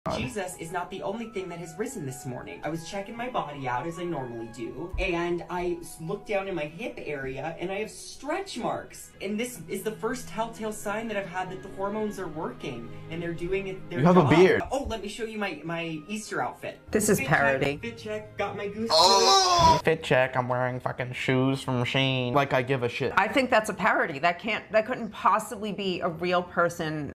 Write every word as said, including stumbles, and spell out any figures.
Jesus is not the only thing that has risen this morning. I was checking my body out as I normally do, and I looked down in my hip area and I have stretch marks. And this is the first telltale sign that I've had that the hormones are working and they're doing it. Their you have job. a beard. Oh, let me show you my, my Easter outfit. This is fit parody. Check, fit check, got my goose. Oh! Fit check, I'm wearing fucking shoes from Sheen. Like I give a shit. I think that's a parody. That can't, that couldn't possibly be a real person